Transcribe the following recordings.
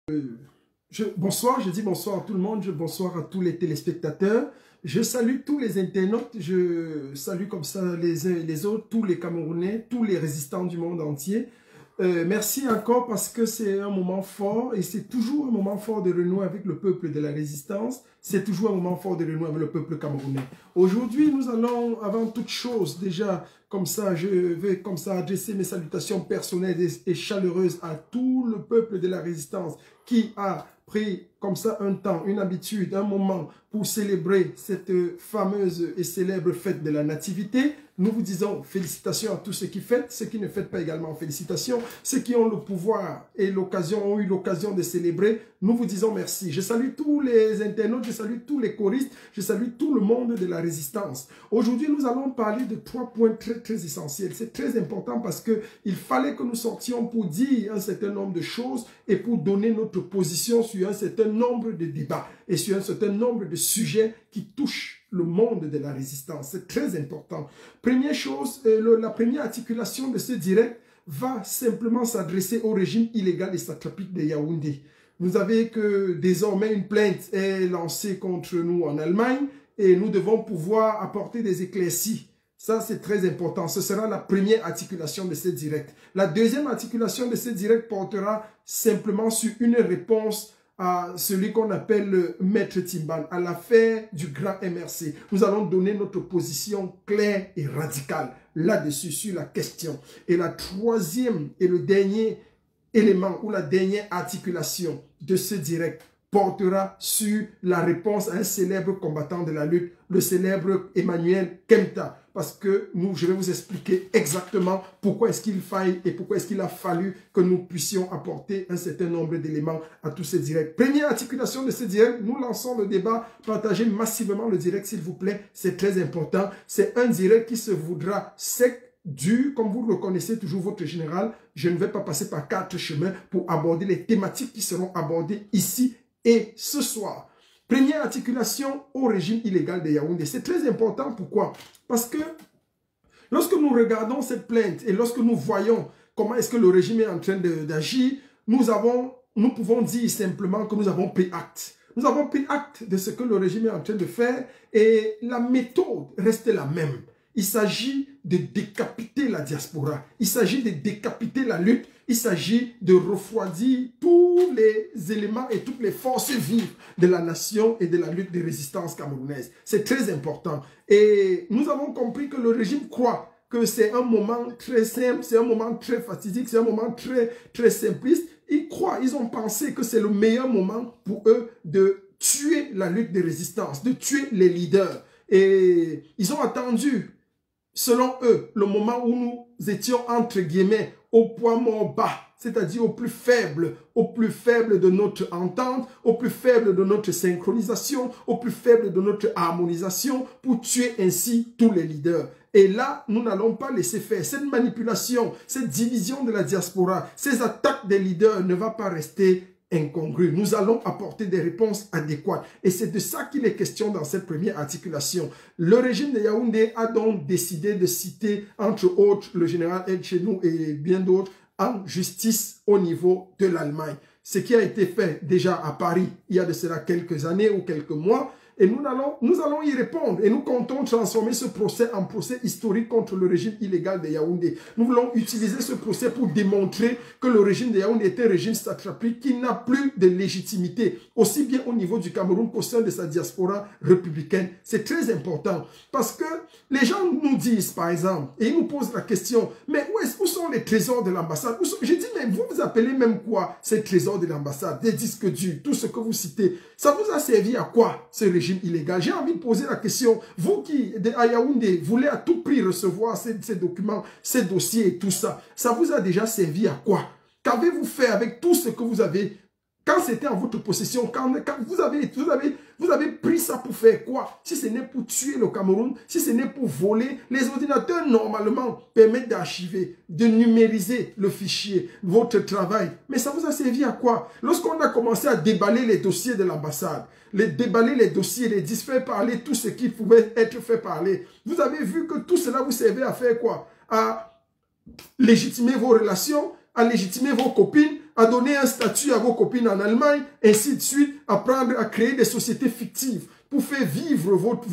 Bonsoir, je dis bonsoir à tout le monde, bonsoir à tous les téléspectateurs. Je salue tous les internautes, je salue comme ça les uns et les autres, tous les Camerounais, tous les résistants du monde entier. Merci encore parce que c'est un moment fort et c'est toujours un moment fort de renouer avec le peuple de la résistance. C'est toujours un moment fort de renouer avec le peuple camerounais. Aujourd'hui, nous allons, avant toute chose, déjà, comme ça, je vais comme ça adresser mes salutations personnelles et chaleureuses à tout le peuple de la résistance qui a pris comme ça un temps, une habitude, un moment pour célébrer cette fameuse et célèbre fête de la nativité. Nous vous disons félicitations à tous ceux qui fêtent, ceux qui ne fêtent pas également félicitations, ceux qui ont le pouvoir et ont eu l'occasion de célébrer, nous vous disons merci. Je salue tous les internautes, je salue tous les choristes, je salue tout le monde de la résistance. Aujourd'hui, nous allons parler de 3 points très essentiels. C'est très important parce qu'il fallait que nous sortions pour dire un certain nombre de choses et pour donner notre position sur un certain nombre de débats et sur un certain nombre de sujets qui touchent le monde de la résistance. C'est très important. Première chose, la première articulation de ce direct va simplement s'adresser au régime illégal et satrapique de Yaoundé. Vous savez que désormais une plainte est lancée contre nous en Allemagne et nous devons pouvoir apporter des éclaircies. Ça, c'est très important. Ce sera la première articulation de ce direct. La deuxième articulation de ce direct portera simplement sur une réponse à celui qu'on appelle le Maître Timban, à l'affaire du grand MRC. Nous allons donner notre position claire et radicale là-dessus, sur la question. Et la troisième et le dernier élément ou la dernière articulation de ce direct portera sur la réponse à un célèbre combattant de la lutte, le célèbre Emmanuel Kempta. Parce que je vais vous expliquer exactement pourquoi est-ce qu'il faille et pourquoi est-ce qu'il a fallu que nous puissions apporter un certain nombre d'éléments à tous ces directs. Première articulation de ce direct, nous lançons le débat. Partagez massivement le direct s'il vous plaît, c'est très important. C'est un direct qui se voudra sec, dur, comme vous le reconnaissez toujours votre général. Je ne vais pas passer par 4 chemins pour aborder les thématiques qui seront abordées ici et ce soir. Première articulation au régime illégal de Yaoundé. C'est très important. Pourquoi? Parce que lorsque nous regardons cette plainte et lorsque nous voyons comment est-ce que le régime est en train d'agir, nous pouvons dire simplement que nous avons pris acte. Nous avons pris acte de ce que le régime est en train de faire et la méthode reste la même. Il s'agit de décapiter la diaspora. Il s'agit de décapiter la lutte. Il s'agit de refroidir tous les éléments et toutes les forces vives de la nation et de la lutte de résistance camerounaise. C'est très important. Et nous avons compris que le régime croit que c'est un moment très simple, c'est un moment très fatidique, c'est un moment très simpliste. Ils ont pensé que c'est le meilleur moment pour eux de tuer la lutte de résistance, de tuer les leaders. Et ils ont attendu, selon eux, le moment où nous étions entre guillemets au point mort bas, c'est-à-dire au plus faible de notre entente, au plus faible de notre synchronisation, au plus faible de notre harmonisation, pour tuer ainsi tous les leaders. Et là, nous n'allons pas laisser faire. Cette manipulation, cette division de la diaspora, ces attaques des leaders ne va pas rester incongru. Nous allons apporter des réponses adéquates. Et c'est de ça qu'il est question dans cette première articulation. Le régime de Yaoundé a donc décidé de citer, entre autres, le général El Chenou et bien d'autres, en justice au niveau de l'Allemagne. Ce qui a été fait déjà à Paris il y a de cela quelques années ou quelques mois. Et nous allons y répondre. Et nous comptons transformer ce procès en procès historique contre le régime illégal de Yaoundé. Nous voulons utiliser ce procès pour démontrer que le régime de Yaoundé est un régime satrapique qui n'a plus de légitimité, aussi bien au niveau du Cameroun qu'au sein de sa diaspora républicaine. C'est très important. Parce que les gens nous disent, par exemple, et ils nous posent la question, mais où sont les trésors de l'ambassade? J'ai dit, mais vous appelez même quoi ces trésors de l'ambassade? Des disques durs, tout ce que vous citez. Ça vous a servi à quoi, ce régime illégal? J'ai envie de poser la question, vous qui, à Yaoundé, voulez à tout prix recevoir ces documents, ces dossiers et tout ça, ça vous a déjà servi à quoi? Qu'avez-vous fait avec tout ce que vous avez, quand c'était en votre possession, quand vous avez pris ça pour faire quoi? Si ce n'est pour tuer le Cameroun, si ce n'est pour voler, les ordinateurs normalement permettent d'archiver, de numériser le fichier, votre travail. Mais ça vous a servi à quoi? Lorsqu'on a commencé à déballer les dossiers de l'ambassade, déballer les dossiers, les faire parler tout ce qui pouvait être fait parler, vous avez vu que tout cela vous servait à faire quoi? À légitimer vos relations, à légitimer vos copines, à donner un statut à vos copines en Allemagne, ainsi de suite, apprendre à créer des sociétés fictives pour faire vivre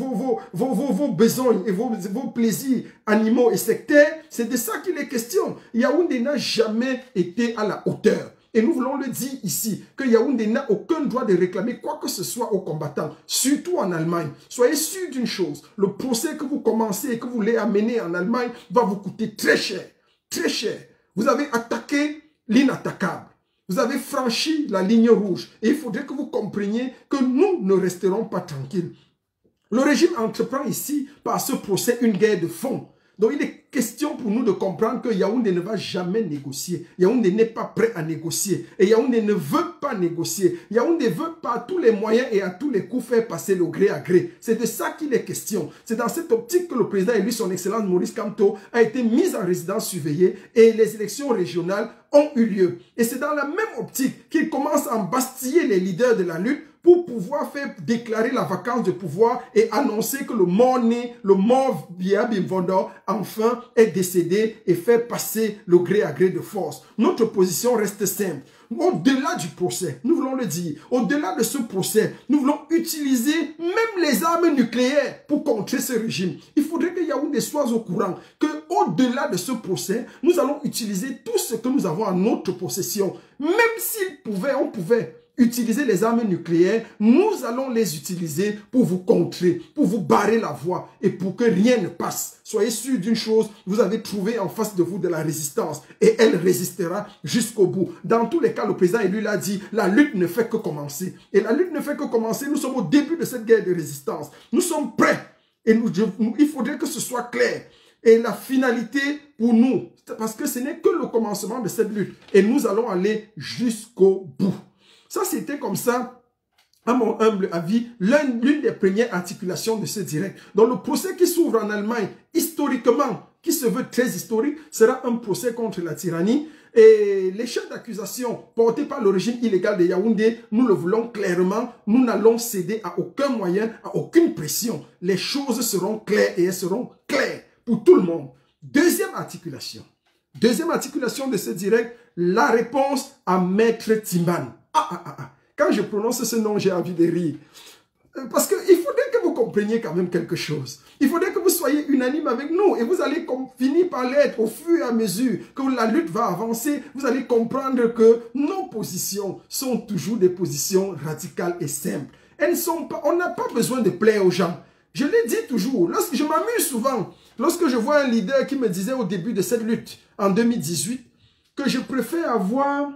vos besoins et vos plaisirs animaux et sectaires. C'est de ça qu'il est question. Yaoundé n'a jamais été à la hauteur. Et nous voulons le dire ici, que Yaoundé n'a aucun droit de réclamer quoi que ce soit aux combattants, surtout en Allemagne. Soyez sûrs d'une chose, le procès que vous commencez et que vous voulez amener en Allemagne va vous coûter très cher, très cher. Vous avez attaqué l'inattaquable. Vous avez franchi la ligne rouge. Et il faudrait que vous compreniez que nous ne resterons pas tranquilles. Le régime entreprend ici, par ce procès, une guerre de fond. Donc il est question pour nous de comprendre que Yaoundé ne va jamais négocier. Yaoundé n'est pas prêt à négocier. Et Yaoundé ne veut pas négocier. Yaoundé veut par tous les moyens et à tous les coups faire passer le gré à gré. C'est de ça qu'il est question. C'est dans cette optique que le président élu, son excellence Maurice Kamto, a été mis en résidence surveillée et les élections régionales ont eu lieu. Et c'est dans la même optique qu'il commence à embastiller les leaders de la lutte pour pouvoir faire déclarer la vacance de pouvoir et annoncer que le mort-né, le mort Biya Bimvondor, enfin est décédé et faire passer le gré à gré de force. Notre position reste simple. Au-delà du procès, nous voulons le dire, au-delà de ce procès, nous voulons utiliser même les armes nucléaires pour contrer ce régime. Il faudrait que Yaoundé soit au courant que au-delà de ce procès, nous allons utiliser tout ce que nous avons en notre possession. Même s'il pouvait, on pouvait utiliser les armes nucléaires, nous allons les utiliser pour vous contrer, pour vous barrer la voie et pour que rien ne passe. Soyez sûr d'une chose, vous avez trouvé en face de vous de la résistance et elle résistera jusqu'au bout. Dans tous les cas, le président élu l'a dit, la lutte ne fait que commencer. Et la lutte ne fait que commencer, nous sommes au début de cette guerre de résistance. Nous sommes prêts et il faudrait que ce soit clair. Et la finalité pour nous, parce que ce n'est que le commencement de cette lutte et nous allons aller jusqu'au bout. Ça, c'était comme ça, à mon humble avis, l'une des premières articulations de ce direct. Donc, le procès qui s'ouvre en Allemagne, historiquement, qui se veut très historique, sera un procès contre la tyrannie. Et les chefs d'accusation portés par le régime illégal de Yaoundé, nous le voulons clairement, nous n'allons céder à aucun moyen, à aucune pression. Les choses seront claires et elles seront claires pour tout le monde. Deuxième articulation de ce direct, la réponse à Maître Timban. Quand je prononce ce nom, j'ai envie de rire. Parce qu'il faudrait que vous compreniez quand même quelque chose. Il faudrait que vous soyez unanime avec nous. Et vous allez finir par l'être au fur et à mesure que la lutte va avancer. Vous allez comprendre que nos positions sont toujours des positions radicales et simples. Elles ne sont pas, on n'a pas besoin de plaire aux gens. Je l'ai dit toujours. Je m'amuse souvent. Lorsque je vois un leader qui me disait au début de cette lutte, en 2018, que je préfère avoir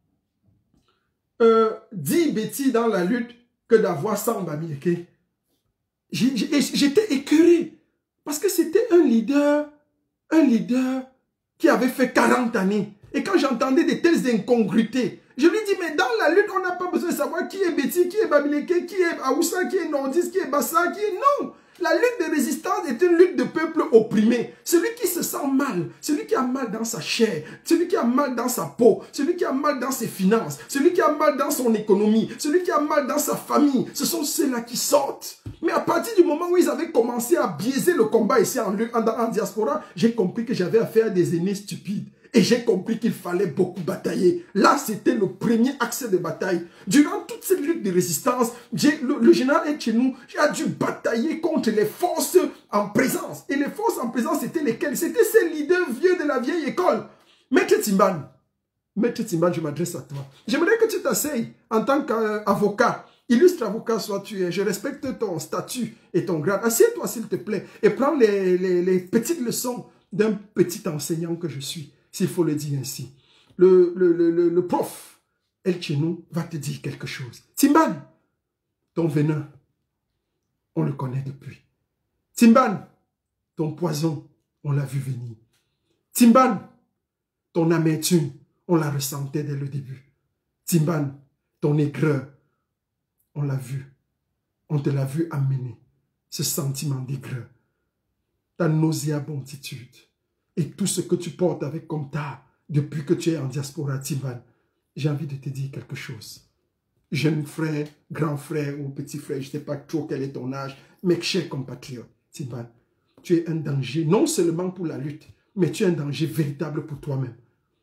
10 bêtises dans la lutte que d'avoir 100 Bamileke. J'étais écœuré parce que c'était un leader qui avait fait 40 années. Et quand j'entendais de telles incongruités, je lui dis, mais dans la lutte, on n'a pas besoin de savoir qui est Béti, qui est Bamileke, qui est Aoussa, qui est Nordis, qui est Bassa, qui est... Non! La lutte de résistance est une lutte de peuple opprimé. Celui qui se sent mal, celui qui a mal dans sa chair, celui qui a mal dans sa peau, celui qui a mal dans ses finances, celui qui a mal dans son économie, celui qui a mal dans sa famille, ce sont ceux-là qui sortent. Mais à partir du moment où ils avaient commencé à biaiser le combat ici en diaspora, j'ai compris que j'avais affaire à des aînés stupides. Et j'ai compris qu'il fallait beaucoup batailler. Là, c'était le premier axe de bataille. Durant toute cette lutte de résistance, le général Etchenou a dû batailler contre les forces en présence. Et les forces en présence, c'était lesquelles? C'était ces leaders vieux de la vieille école. Maître Timban, je m'adresse à toi. J'aimerais que tu t'asseyes en tant qu'avocat. Illustre avocat sois-tu. Je respecte ton statut et ton grade. Assieds-toi, s'il te plaît, et prends les petites leçons d'un petit enseignant que je suis. S'il faut le dire ainsi. Le prof Elchenou va te dire quelque chose. Timban, ton venin, on le connaît depuis. Timban, ton poison, on l'a vu venir. Timban, ton amertume, on la ressentait dès le début. Timban, ton aigreur, on l'a vu. On te l'a vu amener ce sentiment d'aigreur. Ta nauséabonditude. Et tout ce que tu portes avec comme tard depuis que tu es en diaspora, Timban, j'ai envie de te dire quelque chose. Jeune frère, grand frère ou petit frère, je ne sais pas trop quel est ton âge, mais cher compatriote, Timban, tu es un danger, non seulement pour la lutte, mais tu es un danger véritable pour toi-même.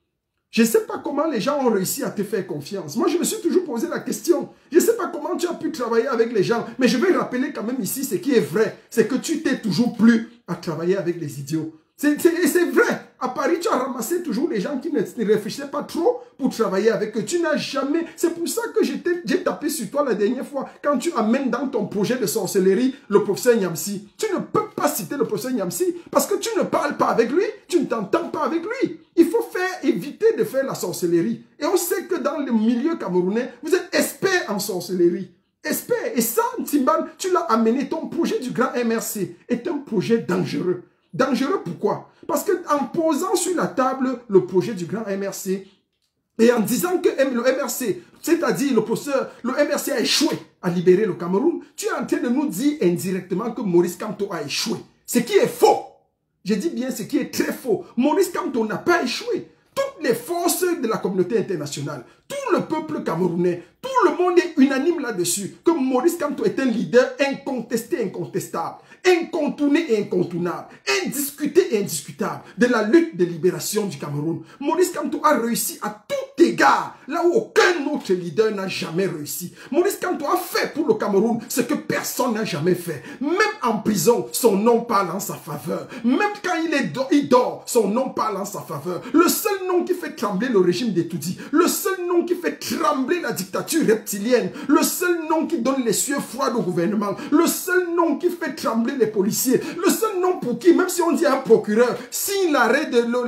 Je ne sais pas comment les gens ont réussi à te faire confiance. Moi, je me suis toujours posé la question. Je ne sais pas comment tu as pu travailler avec les gens. Mais je vais rappeler quand même ici ce qui est vrai. C'est que tu t'es toujours plu à travailler avec les idiots. C'est vrai. À Paris, tu as ramassé toujours les gens qui ne réfléchissaient pas trop pour travailler avec eux. Tu n'as jamais... C'est pour ça que j'ai tapé sur toi la dernière fois quand tu amènes dans ton projet de sorcellerie le professeur Niamsi. Tu ne peux pas citer le professeur Niamsi parce que tu ne parles pas avec lui, tu ne t'entends pas avec lui. Il faut éviter de faire la sorcellerie. Et on sait que dans le milieu camerounais, vous êtes expert en sorcellerie. Expert. Et ça, Timban, tu l'as amené. Ton projet du grand MRC est un projet dangereux. Dangereux pourquoi? Parce qu'en posant sur la table le projet du grand MRC et en disant que le MRC, c'est-à-dire le MRC a échoué à libérer le Cameroun, tu es en train de nous dire indirectement que Maurice Kamto a échoué. Ce qui est faux. Je dis bien ce qui est très faux. Maurice Kamto n'a pas échoué. Toutes les forces de la communauté internationale, tout le peuple camerounais, tout le monde est unanime là-dessus, que Maurice Kamto est un leader incontesté, incontestable, incontourné et incontournable, indiscuté et indiscutable de la lutte de libération du Cameroun. Maurice Kamto a réussi à tout égard, là où aucun autre leader n'a jamais réussi. Maurice Kamto a fait pour le Cameroun ce que personne n'a jamais fait. Même en prison, son nom parle en sa faveur. Même quand il dort, son nom parle en sa faveur. Le seul nom qui fait trembler le régime d'Etoudi, le seul nom qui fait trembler la dictature reptilienne, le seul nom qui donne les sueurs froides au gouvernement, le seul nom qui fait trembler les policiers, le seul nom pour qui, même si on dit un procureur, signe l'arrêt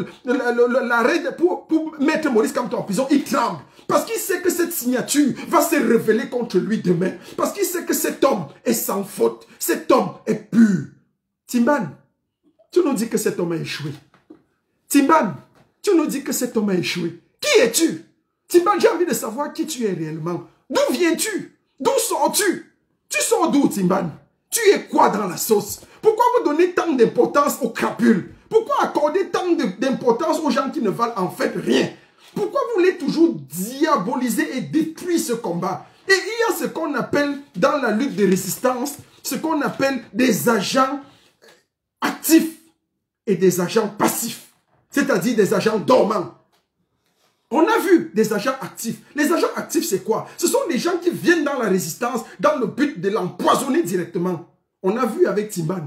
pour mettre Maurice Kamto en prison, il tremble. Parce qu'il sait que cette signature va se révéler contre lui demain. Parce qu'il sait que cet homme est sans faute. Cet homme est pur. Timban, tu nous dis que cet homme a échoué. Timban, tu nous dis que cet homme a échoué. Qui es-tu? Timban, j'ai envie de savoir qui tu es réellement. D'où viens-tu? D'où sors-tu? Tu sors d'où, Timban? Tu es quoi dans la sauce? Pourquoi vous donnez tant d'importance aux crapules? Pourquoi accorder tant d'importance aux gens qui ne valent en fait rien? Pourquoi vous voulez toujours diaboliser et détruire ce combat? Et il y a ce qu'on appelle dans la lutte de résistance, ce qu'on appelle des agents actifs et des agents passifs, c'est-à-dire des agents dormants. On a vu des agents actifs. Les agents actifs, c'est quoi? Ce sont des gens qui viennent dans la résistance dans le but de l'empoisonner directement. On a vu avec Timban.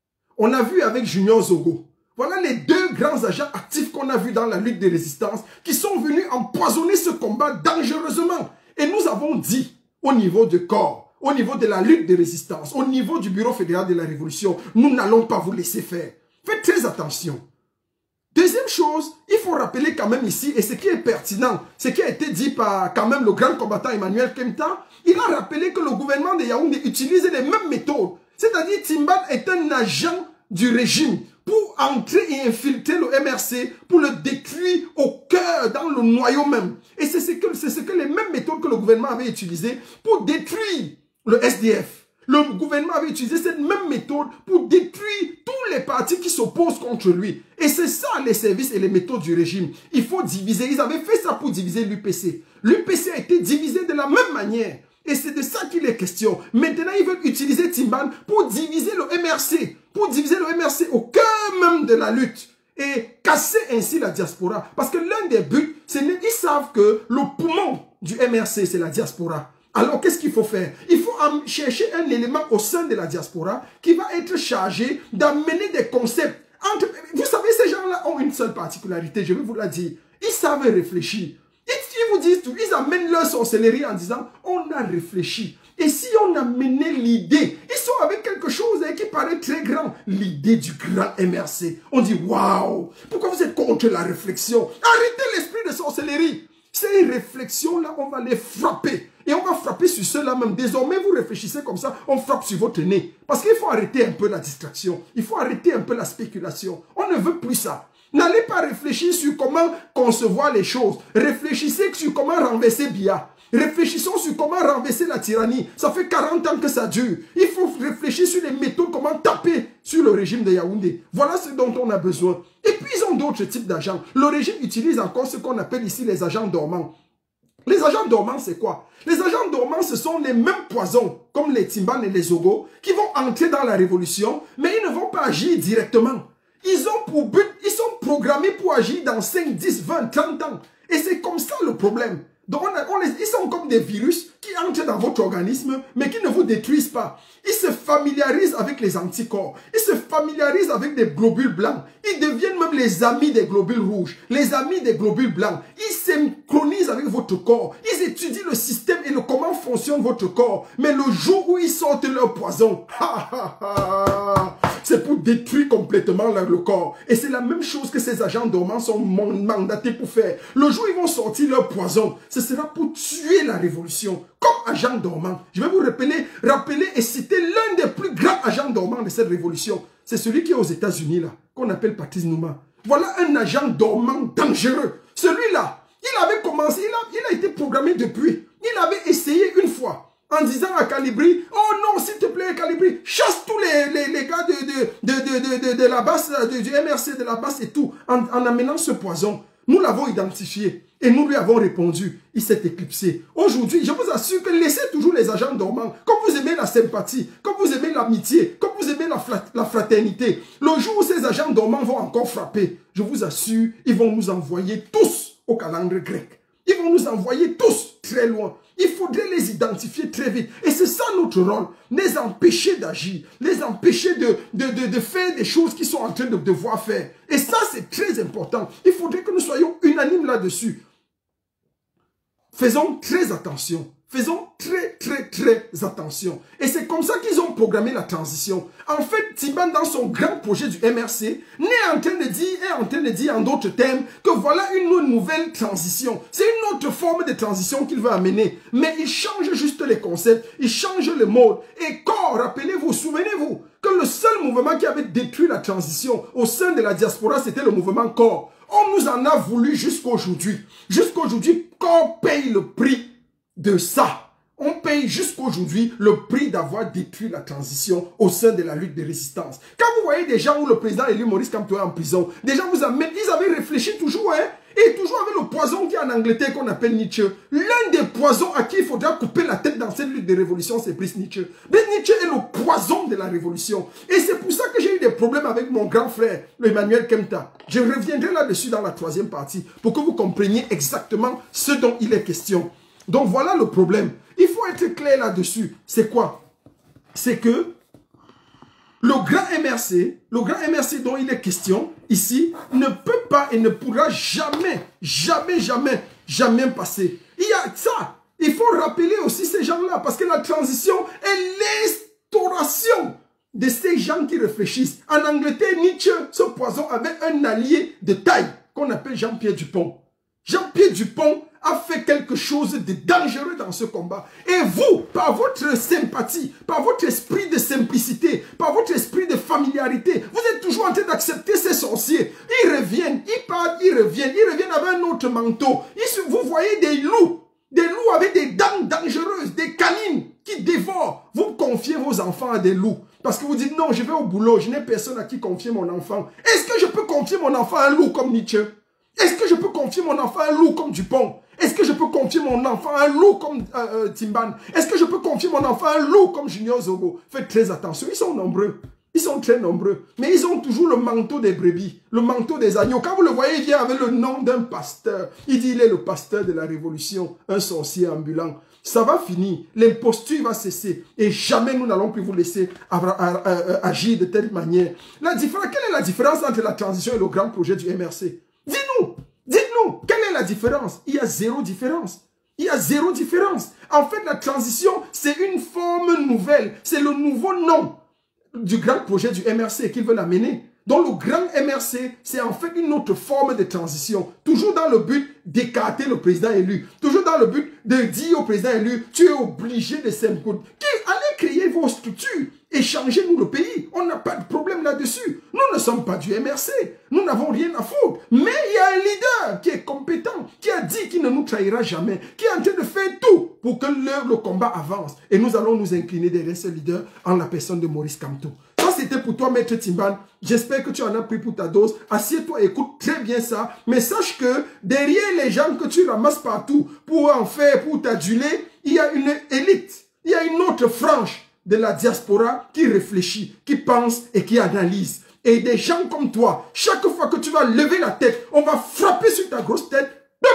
On a vu avec Junior Zogo. Voilà les deux grands agents actifs qu'on a vus dans la lutte de résistance qui sont venus empoisonner ce combat dangereusement. Et nous avons dit au niveau du corps, au niveau de la lutte de résistance, au niveau du Bureau fédéral de la Révolution, nous n'allons pas vous laisser faire. Faites très attention. Deuxième chose, il faut rappeler quand même ici, et ce qui est pertinent, ce qui a été dit par quand même le grand combattant Emmanuel Kemta, il a rappelé que le gouvernement de Yaoundé utilise les mêmes méthodes. C'est-à-dire Timban est un agent du régime pour entrer et infiltrer le MRC, pour le détruire au cœur, dans le noyau même. Et c'est ce que les mêmes méthodes que le gouvernement avait utilisées pour détruire le SDF. Le gouvernement avait utilisé cette même méthode pour détruire tous les partis qui s'opposent contre lui. Et c'est ça les services et les méthodes du régime. Il faut diviser. Ils avaient fait ça pour diviser l'UPC. L'UPC a été divisé de la même manière. Et c'est de ça qu'il est question. Maintenant, ils veulent utiliser Timban pour diviser le MRC. Pour diviser le MRC au cœur même de la lutte. Et casser ainsi la diaspora. Parce que l'un des buts, ils savent que le poumon du MRC, c'est la diaspora. Alors, qu'est-ce qu'il faut faire? Il faut chercher un élément au sein de la diaspora qui va être chargé d'amener des concepts. Vous savez, ces gens-là ont une seule particularité, je vais vous la dire. Ils savent réfléchir. Ils vous disent tout, ils amènent leur sorcellerie en disant, on a réfléchi. Et si on a mené l'idée, ils sont avec quelque chose qui paraît très grand. L'idée du grand MRC. On dit, waouh, pourquoi vous êtes contre la réflexion? Arrêtez l'esprit de sorcellerie. Ces réflexions-là, on va les frapper. Et on va frapper sur ceux-là même. Désormais, vous réfléchissez comme ça, on frappe sur votre nez. Parce qu'il faut arrêter un peu la distraction. Il faut arrêter un peu la spéculation. On ne veut plus ça. N'allez pas réfléchir sur comment concevoir les choses. Réfléchissez sur comment renverser Biya. Réfléchissons sur comment renverser la tyrannie. Ça fait 40 ans que ça dure. Il faut réfléchir sur les méthodes, comment taper sur le régime de Yaoundé. Voilà ce dont on a besoin. Et puis, ils ont d'autres types d'agents. Le régime utilise encore ce qu'on appelle ici les agents dormants. Les agents dormants, c'est quoi? Les agents dormants, ce sont les mêmes poisons, comme les Timban et les Zogo, qui vont entrer dans la révolution, mais ils ne vont pas agir directement. Ils ont pour but, ils sont programmés pour agir dans 5, 10, 20, 30 ans. Et c'est comme ça le problème. Donc ils sont comme des virus qui entrent dans votre organisme, mais qui ne vous détruisent pas. Ils se familiarisent avec les anticorps. Ils se familiarisent avec des globules blancs. Ils deviennent même les amis des globules rouges, les amis des globules blancs. Ils synchronisent avec votre corps. Ils étudient le système et comment fonctionne votre corps. Mais le jour où ils sortent leur poison, c'est pour détruire complètement le corps. Et c'est la même chose que ces agents dormants sont mandatés pour faire. Le jour où ils vont sortir leur poison, ce sera pour tuer la révolution. Comme agent dormant. Je vais vous rappeler et citer l'un des plus grands agents dormants de cette révolution. C'est celui qui est aux États-Unis, là, qu'on appelle Patrice Numa. Voilà un agent dormant dangereux. Celui-là, il avait commencé, il a été programmé depuis. Il avait essayé une fois en disant à Calibri, oh non, s'il te plaît, Calibri, chasse tous les gars de la basse, du MRC, de la basse et tout, en amenant ce poison. Nous l'avons identifié et nous lui avons répondu. Il s'est éclipsé. Aujourd'hui, je vous assure que laissez toujours les agents dormants. Comme vous aimez la sympathie, comme vous aimez l'amitié, comme vous aimez la fraternité. Le jour où ces agents dormants vont encore frapper, je vous assure, ils vont nous envoyer tous au calendrier grec. Ils vont nous envoyer tous très loin. Il faudrait les identifier très vite. Et c'est ça notre rôle. Les empêcher d'agir. Les empêcher de faire des choses qu'ils sont en train de devoir faire. Et ça, c'est très important. Il faudrait que nous soyons unanimes là-dessus. Faisons très attention. Faisons très attention. Et c'est comme ça qu'ils ont programmé la transition. En fait, Timban, dans son grand projet du MRC, est en train de dire en d'autres termes que voilà une nouvelle transition. C'est une autre forme de transition qu'il veut amener. Mais il change juste les concepts, il change le mode. Et corps, rappelez-vous, souvenez-vous que le seul mouvement qui avait détruit la transition au sein de la diaspora, c'était le mouvement corps. On nous en a voulu jusqu'à aujourd'hui. Jusqu'à aujourd'hui, corps paye le prix de ça. On paye jusqu'aujourd'hui le prix d'avoir détruit la transition au sein de la lutte de résistance. Quand vous voyez des gens où le président élu Maurice Kamto est en prison, des gens vous amènent, ils avaient réfléchi toujours, hein, et toujours avec le poison qui est en Angleterre qu'on appelle Nietzsche. L'un des poisons à qui il faudra couper la tête dans cette lutte de révolution, c'est Brice Nietzsche. Brice Nietzsche est le poison de la révolution. Et c'est pour ça que j'ai eu des problèmes avec mon grand frère, le Emmanuel Kemta. Je reviendrai là-dessus dans la troisième partie pour que vous compreniez exactement ce dont il est question. Donc voilà le problème. Il faut être clair là-dessus. C'est quoi? C'est que le grand MRC dont il est question ici, ne peut pas et ne pourra jamais passer. Il y a ça. Il faut rappeler aussi ces gens-là parce que la transition est l'instauration de ces gens qui réfléchissent. En Angleterre, Nietzsche, ce poison, avait un allié de taille qu'on appelle Jean-Pierre Dupont. Jean-Pierre Dupont a fait quelque chose de dangereux dans ce combat. Et vous, par votre sympathie, par votre esprit de simplicité, par votre esprit de familiarité, vous êtes toujours en train d'accepter ces sorciers. Ils reviennent, ils partent, ils reviennent avec un autre manteau. Vous voyez des loups avec des dents dangereuses, des canines qui dévorent. Vous confiez vos enfants à des loups. Parce que vous dites, non, je vais au boulot, je n'ai personne à qui confier mon enfant. Est-ce que je peux confier mon enfant à un loup comme Nietzsche? Est-ce que je peux confier mon enfant à un loup comme Dupont? Est-ce que je peux confier mon enfant à un loup comme Timban? Est-ce que je peux confier mon enfant à un loup comme Junior Zogo? Faites très attention, ils sont nombreux. Ils sont très nombreux. Mais ils ont toujours le manteau des brebis, le manteau des agneaux. Quand vous le voyez, il vient avec le nom d'un pasteur. Il dit, il est le pasteur de la révolution, un sorcier ambulant. Ça va finir, l'imposture va cesser et jamais nous n'allons plus vous laisser agir de telle manière. Quelle est la différence entre la transition et le grand projet du MRC? Dites-nous, quelle est la différence? Il y a zéro différence. Il y a zéro différence. En fait, la transition, c'est une forme nouvelle. C'est le nouveau nom du grand projet du MRC qu'ils veulent amener. Donc le grand MRC, c'est en fait une autre forme de transition. Toujours dans le but d'écarter le président élu. Toujours dans le but de dire au président élu, tu es obligé de s'imposer. Allez créer vos structures et changez-nous le pays. On n'a pas de problème là-dessus. Nous ne sommes pas du MRC. Nous n'avons rien à foutre. Mais il y a un leader qui est compétent, qui a dit qu'il ne nous trahira jamais, qui est en train de faire tout pour que le combat avance. Et nous allons nous incliner derrière ce leader en la personne de Maurice Kamto. Ça, c'était pour toi, Maître Timban. J'espère que tu en as pris pour ta dose. Assieds-toi, écoute très bien ça. Mais sache que derrière les gens que tu ramasses partout pour en faire, pour t'aduler, il y a une élite. Il y a une autre frange de la diaspora qui réfléchit, qui pense et qui analyse. Et des gens comme toi, chaque fois que tu vas lever la tête, on va frapper sur ta grosse tête. Boum!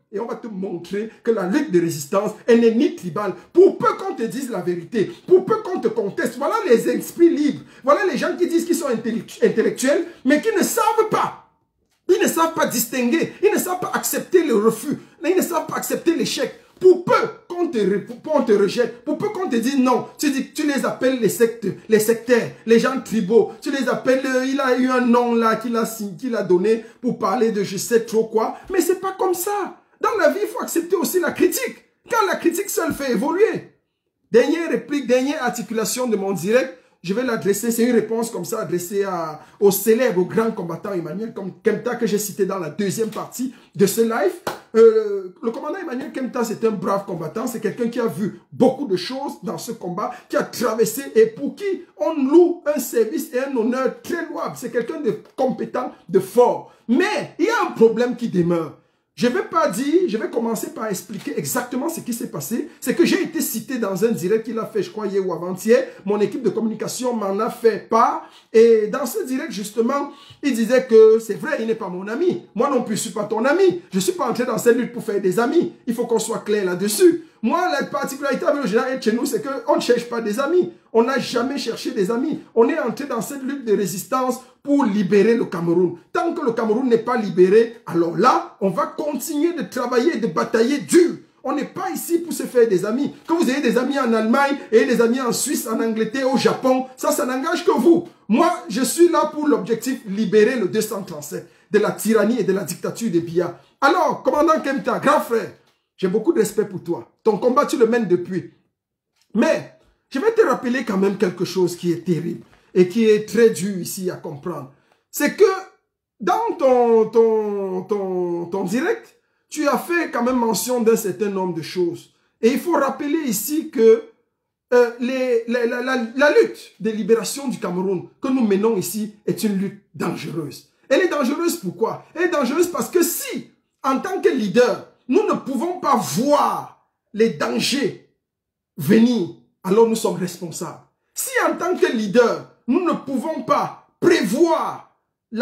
et on va te montrer que la lutte de résistance, elle n'est ni tribale. Pour peu qu'on te dise la vérité, pour peu qu'on te conteste, voilà les esprits libres, voilà les gens qui disent qu'ils sont intellectuels, mais qui ne savent pas. Ils ne savent pas distinguer, ils ne savent pas accepter le refus, ils ne savent pas accepter l'échec. Pour peu qu'on te rejette, pour peu qu'on te dise non, tu les appelles les sectaires, les gens tribaux, tu les appelles, il a eu un nom là qu'il a donné pour parler de je sais trop quoi, mais c'est pas comme ça. Dans la vie, il faut accepter aussi la critique, car la critique seule fait évoluer. Dernière réplique, dernière articulation de mon direct, je vais l'adresser, c'est une réponse comme ça adressée au célèbre, au grand combattant Emmanuel Kempta que j'ai cité dans la deuxième partie de ce live. Le commandant Emmanuel Kempta, c'est un brave combattant, c'est quelqu'un qui a vu beaucoup de choses dans ce combat, qui a traversé et pour qui on loue un service et un honneur très louable. C'est quelqu'un de compétent, de fort. Mais il y a un problème qui demeure. Je ne vais pas dire, je vais commencer par expliquer exactement ce qui s'est passé. C'est que j'ai été cité dans un direct qu'il a fait, je crois, hier ou avant-hier. Mon équipe de communication m'en a fait part. Et dans ce direct, justement, il disait que c'est vrai, il n'est pas mon ami. Moi non plus, je ne suis pas ton ami. Je ne suis pas entré dans cette lutte pour faire des amis. Il faut qu'on soit clair là-dessus. Moi, la particularité avec le général chez nous, c'est qu'on ne cherche pas des amis. On n'a jamais cherché des amis. On est entré dans cette lutte de résistance pour libérer le Cameroun. Tant que le Cameroun n'est pas libéré, alors là, on va continuer de travailler, de batailler dur. On n'est pas ici pour se faire des amis. Que vous ayez des amis en Allemagne et des amis en Suisse, en Angleterre, au Japon, ça n'engage que vous. Moi, je suis là pour l'objectif libérer le 237 de la tyrannie et de la dictature des Biya. Alors, commandant Kempta, grand frère, j'ai beaucoup de respect pour toi. Ton combat, tu le mènes depuis. Mais, je vais te rappeler quand même quelque chose qui est terrible et qui est très dur ici à comprendre. C'est que dans ton direct, tu as fait quand même mention d'un certain nombre de choses. Et il faut rappeler ici que la lutte de libération du Cameroun que nous menons ici est une lutte dangereuse. Elle est dangereuse pourquoi? Elle est dangereuse parce que si, en tant que leader, nous ne pouvons pas voir les dangers venir, alors nous sommes responsables. Si en tant que leader, nous ne pouvons pas prévoir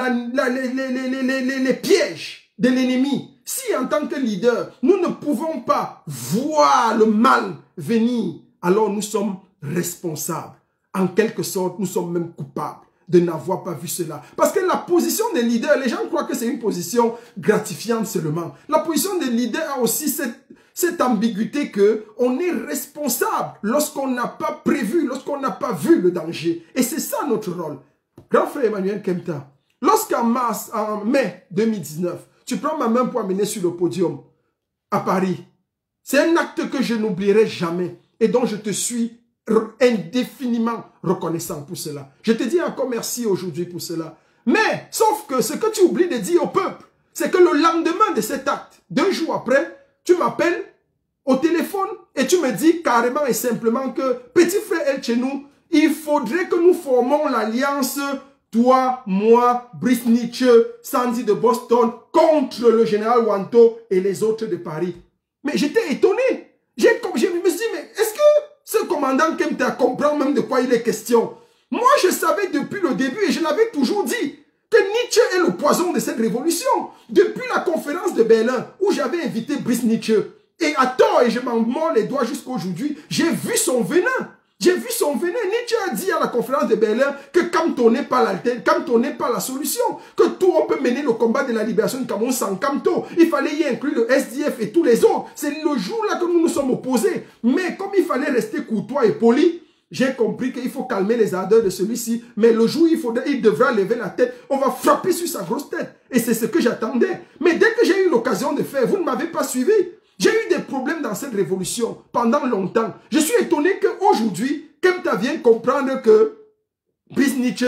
les pièges de l'ennemi, si en tant que leader, nous ne pouvons pas voir le mal venir, alors nous sommes responsables. En quelque sorte, nous sommes même coupables de n'avoir pas vu cela. Parce que la position des leaders, les gens croient que c'est une position gratifiante seulement. La position des leaders a aussi cette ambiguïté que on est responsable lorsqu'on n'a pas prévu, lorsqu'on n'a pas vu le danger. Et c'est ça notre rôle. Grand frère Emmanuel Kempta, lorsqu'en mai 2019, tu prends ma main pour amener sur le podium à Paris, c'est un acte que je n'oublierai jamais et dont je te suis indéfiniment reconnaissant pour cela. Je te dis encore merci aujourd'hui pour cela. Mais, sauf que ce que tu oublies de dire au peuple, c'est que le lendemain de cet acte, 2 jours après, tu m'appelles au téléphone et tu me dis carrément et simplement que, petit frère El Chenou, il faudrait que nous formons l'alliance, toi, moi, Brice Nietzsche, Sandy de Boston, contre le général Wanto et les autres de Paris. Mais j'étais étonné. Je me suis dit, mais est-ce que ce commandant Kempta comprend même de quoi il est question? Moi, je savais depuis le début et je l'avais toujours dit que Nietzsche est le poison de cette révolution. Depuis la conférence de Berlin où j'avais invité Brice Nietzsche, et à tort, et je m'en mords les doigts jusqu'à aujourd'hui, j'ai vu son venin. J'ai vu son venin. Nietzsche a dit à la conférence de Berlin que Kamto n'est pas Kamto n'est pas la solution. Que tout, on peut mener le combat de la libération du Cameroun sans Kamto. Il fallait y inclure le SDF et tous les autres. C'est le jour-là que nous nous sommes opposés. Mais comme il fallait rester courtois et poli, j'ai compris qu'il faut calmer les ardeurs de celui-ci. Mais le jour où il devra lever la tête, on va frapper sur sa grosse tête. Et c'est ce que j'attendais. Mais dès que j'ai eu l'occasion de faire, vous ne m'avez pas suivi. J'ai eu des problèmes dans cette révolution pendant longtemps. Je suis étonné qu'aujourd'hui, Kempta vienne comprendre que Brice Nietzsche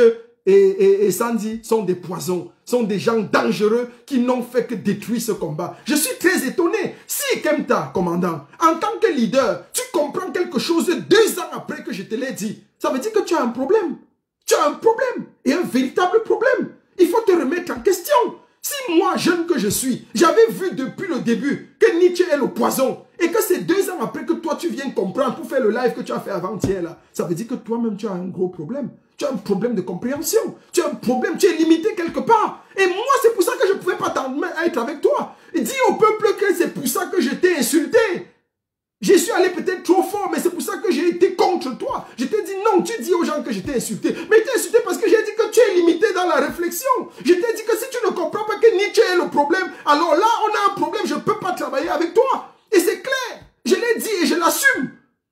et Sandy sont des poisons, sont des gens dangereux qui n'ont fait que détruire ce combat. Je suis très étonné. Si Kempta, commandant, en tant que leader, tu comprends quelque chose 2 ans après que je te l'ai dit, ça veut dire que tu as un problème. Tu as un problème et un véritable problème. Il faut te remettre en question. Si moi, jeune que je suis, j'avais vu depuis le début que Nietzsche est le poison et que c'est 2 ans après que toi tu viens comprendre pour faire le live que tu as fait avant-hier là, ça veut dire que toi-même tu as un gros problème. Tu as un problème de compréhension. Tu as un problème, tu es limité quelque part. Et moi, c'est pour ça que je ne pouvais pas être avec toi. Dis au peuple que c'est pour ça que je t'ai insulté. Je suis allé peut-être trop fort, mais c'est pour ça que j'ai été contre toi. Je t'ai dit non, tu dis aux gens que je t'ai insulté. Mais tu t'es insulté parce que j'ai dit que tu es limité dans la réflexion. Je t'ai dit que si tu ne comprends pas que Nietzsche est le problème, alors là, on a un problème, je ne peux pas travailler avec toi. Et c'est clair. Je l'ai dit et je l'assume.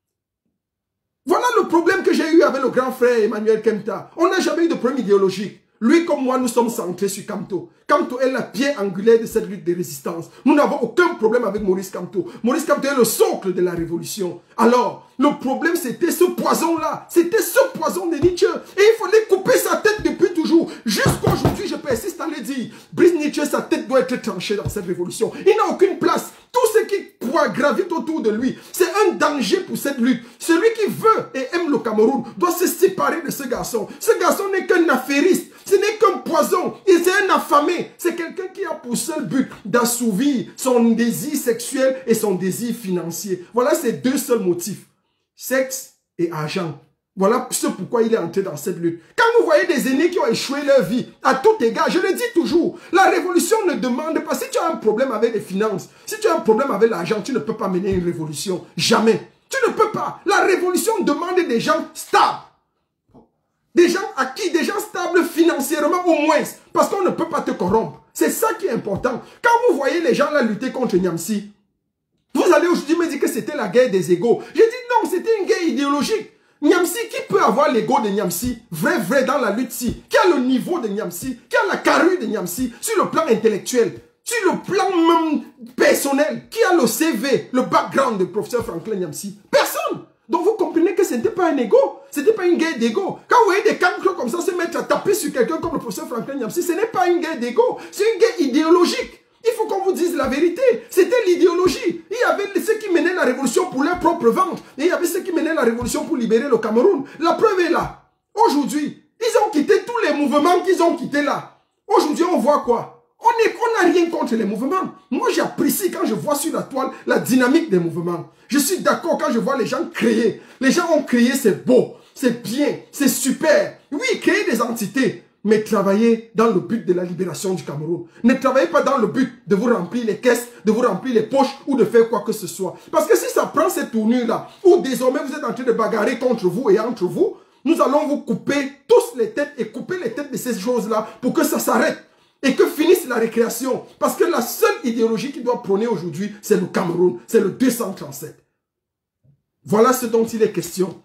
Voilà le problème que j'ai eu avec le grand frère Emmanuel Kempta. On n'a jamais eu de problème idéologique. Lui comme moi, nous sommes centrés sur Kamto. Kamto est la pierre angulaire de cette lutte de résistance. Nous n'avons aucun problème avec Maurice Kamto. Maurice Kamto est le socle de la révolution. Alors, le problème c'était ce poison-là. C'était ce poison de Nietzsche. Et il fallait couper sa tête depuis toujours. Jusqu'à aujourd'hui, je persiste à le dire. Brice Nietzsche, sa tête doit être tranchée dans cette révolution. Il n'a aucune place. Tout ce qui gravite autour de lui, c'est un danger pour cette lutte. Celui qui veut et aime le Cameroun doit se séparer de ce garçon. Ce garçon n'est qu'un affairiste. Ce n'est qu'un poison. Il c'est un affamé. C'est quelqu'un qui a pour seul but d'assouvir son désir sexuel et son désir financier. Voilà ses deux seuls motifs. Sexe et argent. Voilà ce pourquoi il est entré dans cette lutte. Quand vous voyez des aînés qui ont échoué leur vie, à tout égard, je le dis toujours, la révolution ne demande pas, si tu as un problème avec les finances, si tu as un problème avec l'argent, tu ne peux pas mener une révolution. Jamais. Tu ne peux pas. La révolution demande des gens stables. Des gens acquis, des gens stables financièrement au moins. Parce qu'on ne peut pas te corrompre. C'est ça qui est important. Quand vous voyez les gens là lutter contre Niamsi, vous allez aujourd'hui me dire que c'était la guerre des égaux. J'ai dit non, c'était une guerre idéologique. Niamsi, qui peut avoir l'ego de Niamsi, vrai dans la lutte-ci, qui a le niveau de Niamsi, qui a la carrure de Niamsi, sur le plan intellectuel, sur le plan même personnel, qui a le CV, le background du professeur Franklin Niamsi? Personne. Donc vous comprenez que ce n'était pas un ego, ce n'était pas une guerre d'ego. Quand vous voyez des cancres comme ça se mettre à taper sur quelqu'un comme le professeur Franklin Niamsi, ce n'est pas une guerre d'ego, c'est une guerre idéologique. Il faut qu'on vous dise la vérité. C'était l'idéologie. Il y avait ceux qui menaient la révolution pour leur propre ventre. Et il y avait ceux qui menaient la révolution pour libérer le Cameroun. La preuve est là. Aujourd'hui, ils ont quitté tous les mouvements qu'ils ont quittés là. Aujourd'hui, on voit quoi? On n'a rien contre les mouvements. Moi, j'apprécie quand je vois sur la toile la dynamique des mouvements. Je suis d'accord quand je vois les gens créer. Les gens ont créé, c'est beau, c'est bien, c'est super. Oui, créer des entités. Mais travaillez dans le but de la libération du Cameroun. Ne travaillez pas dans le but de vous remplir les caisses, de vous remplir les poches ou de faire quoi que ce soit. Parce que si ça prend cette tournure-là, où désormais vous êtes en train de bagarrer contre vous et entre vous, nous allons vous couper tous les têtes et couper les têtes de ces choses-là pour que ça s'arrête. Et que finisse la récréation. Parce que la seule idéologie qui doit prôner aujourd'hui, c'est le Cameroun. C'est le 237. Voilà ce dont il est question.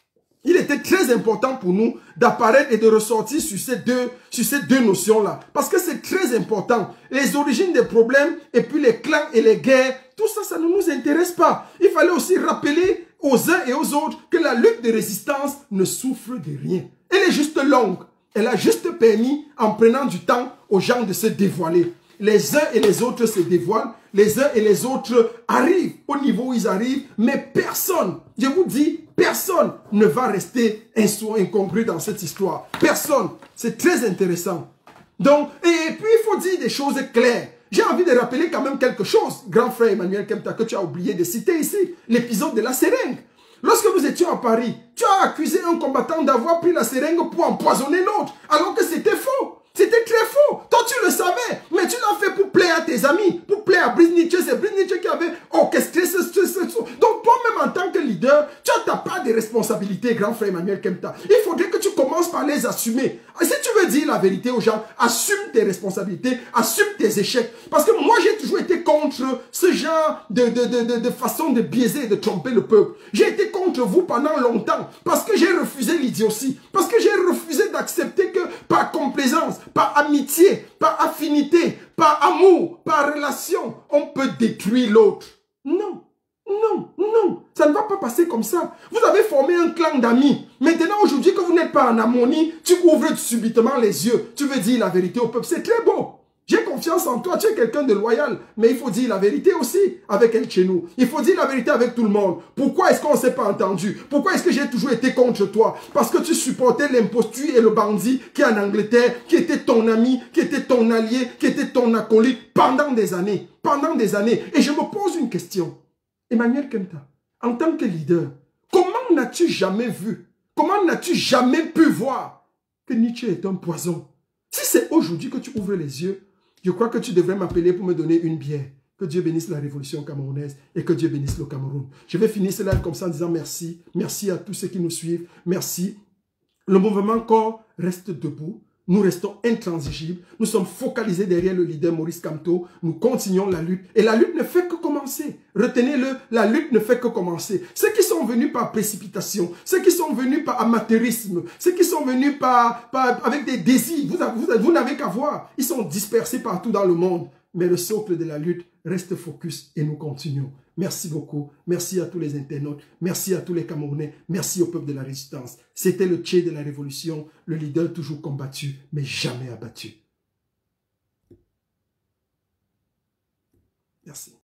Il était très important pour nous d'apparaître et de ressortir sur ces deux notions-là. Parce que c'est très important. Les origines des problèmes et puis les clans et les guerres, tout ça, ça ne nous intéresse pas. Il fallait aussi rappeler aux uns et aux autres que la lutte de résistance ne souffre de rien. Elle est juste longue. Elle a juste permis, en prenant du temps, aux gens de se dévoiler. Les uns et les autres se dévoilent. Les uns et les autres arrivent au niveau où ils arrivent. Mais personne, je vous dis, personne ne va rester incongru dans cette histoire. Personne. C'est très intéressant. Donc, et puis il faut dire des choses claires. J'ai envie de rappeler quand même quelque chose, grand frère Emmanuel Kempta, que tu as oublié de citer ici. L'épisode de la seringue. Lorsque nous étions à Paris, tu as accusé un combattant d'avoir pris la seringue pour empoisonner l'autre, alors que c'était faux. C'était très faux. Toi, tu le savais. Mais tu l'as fait pour plaire à tes amis. Pour plaire à Brice Nietzsche. C'est Brice Nietzsche qui avait orchestré ce. Donc, toi-même, en tant que leader, tu as ta part de responsabilité, grand frère Emmanuel Kempta. Il faudrait que tu commences par les assumer. Et si tu veux dire la vérité aux gens, assume tes responsabilités, assume tes échecs. Parce que moi, j'ai toujours été contre ce genre de façon de biaiser et de tromper le peuple. J'ai été contre vous pendant longtemps. Parce que j'ai refusé l'idiotie. Parce que j'ai refusé d'accepter que par complaisance, par amitié, par affinité, par amour, par relation, on peut détruire l'autre. Non, non, non, ça ne va pas passer comme ça. Vous avez formé un clan d'amis. Maintenant, aujourd'hui, que vous n'êtes pas en harmonie, tu ouvres subitement les yeux. Tu veux dire la vérité au peuple. C'est très beau. J'ai confiance en toi, tu es quelqu'un de loyal. Mais il faut dire la vérité aussi avec El Chenou. Il faut dire la vérité avec tout le monde. Pourquoi est-ce qu'on ne s'est pas entendu? Pourquoi est-ce que j'ai toujours été contre toi? Parce que tu supportais l'imposture et le bandit qui est en Angleterre, qui était ton ami, qui était ton allié, qui était ton acolyte pendant des années. Pendant des années. Et je me pose une question. Emmanuel Kempta, en tant que leader, comment n'as-tu jamais vu, comment n'as-tu jamais pu voir que Nietzsche est un poison? Si c'est aujourd'hui que tu ouvres les yeux, Je crois que tu devrais m'appeler pour me donner une bière. Que Dieu bénisse la révolution camerounaise et que Dieu bénisse le Cameroun. Je vais finir cela comme ça en disant merci. Merci à tous ceux qui nous suivent. Merci. Le mouvement corps reste debout. Nous restons intransigibles. Nous sommes focalisés derrière le leader Maurice Kamto. Nous continuons la lutte. Et la lutte ne fait que commencer. Retenez-le, la lutte ne fait que commencer. Ceux qui sont venus par précipitation, ceux qui sont venus par amateurisme, ceux qui sont venus avec des désirs, vous n'avez qu'à voir. Ils sont dispersés partout dans le monde. Mais le socle de la lutte reste focus et nous continuons. Merci beaucoup. Merci à tous les internautes. Merci à tous les Camerounais. Merci au peuple de la résistance. C'était le Tché de la révolution, le leader toujours combattu, mais jamais abattu. Merci.